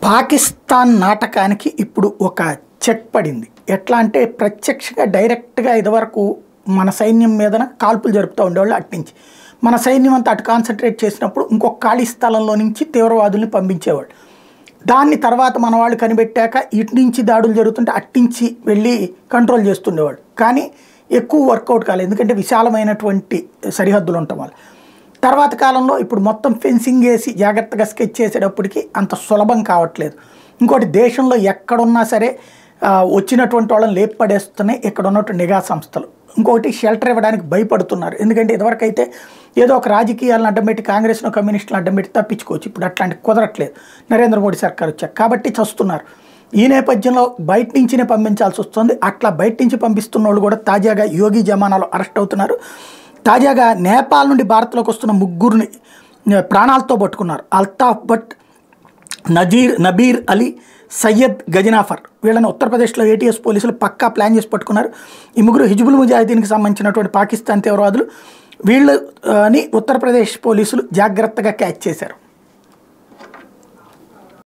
పాకిస్తాన్ నాటకానికి ఇప్పుడు ఒక చెక్ పడింది. ఎట్లా అంటే ప్రత్యక్షంగా డైరెక్ట్గా ఇదివరకు మన సైన్యం మీదన కాల్పులు జరుపుతూ ఉండేవాళ్ళు. అట్టించి మన సైన్యం అంతా అటు కాన్సన్ట్రేట్ చేసినప్పుడు ఇంకొక ఖాళీ స్థలంలో నుంచి తీవ్రవాదుల్ని పంపించేవాళ్ళు. దాన్ని తర్వాత మన వాళ్ళు కనిపెట్టాక ఇటు నుంచి దాడులు జరుగుతుంటే అట్టించి వెళ్ళి కంట్రోల్ చేస్తుండేవాళ్ళు. కానీ ఎక్కువ వర్కౌట్ కాలేదు, ఎందుకంటే విశాలమైనటువంటి సరిహద్దులు ఉండటం వల్ల. తర్వాత కాలంలో ఇప్పుడు మొత్తం ఫెన్సింగ్ వేసి జాగ్రత్తగా స్కెచ్ చేసేటప్పటికి అంత సులభం కావట్లేదు. ఇంకోటి, దేశంలో ఎక్కడున్నా సరే వచ్చినటువంటి వాళ్ళని లేపడేస్తున్నాయి ఇక్కడ ఉన్నటువంటి నిఘా సంస్థలు. ఇంకొకటి, షెల్టర్ ఇవ్వడానికి భయపడుతున్నారు. ఎందుకంటే ఇదివరకైతే ఏదో ఒక రాజకీయాలను అడ్డం పెట్టి కాంగ్రెస్ను కమ్యూనిస్టులను అడ్డం పెట్టి తప్పించుకోవచ్చు. ఇప్పుడు అట్లాంటి కుదరట్లేదు నరేంద్ర మోడీ సర్కార్ వచ్చాక, కాబట్టి చస్తున్నారు. ఈ నేపథ్యంలో బయట నుంచినే పంపించాల్సి వస్తుంది. అట్లా బయట నుంచి పంపిస్తున్న వాళ్ళు కూడా తాజాగా యోగి జమానాలో అరెస్ట్ అవుతున్నారు. తాజాగా నేపాల్ నుండి భారత్లోకి వస్తున్న ముగ్గురిని ప్రాణాలతో పట్టుకున్నారు. అల్తాఫ్ భట్, నబీర్ అలీ, సయ్యద్ గజనాఫర్. వీళ్ళని ఉత్తరప్రదేశ్లో ఏటీఎస్ పోలీసులు పక్కా ప్లాన్ చేసి పట్టుకున్నారు. ఈ ముగ్గురు హిజ్బుల్ ముజాహిదీన్కి సంబంధించినటువంటి పాకిస్తాన్ తీవ్రవాదులు. వీళ్ళని ఉత్తరప్రదేశ్ పోలీసులు జాగ్రత్తగా క్యాచ్ చేశారు.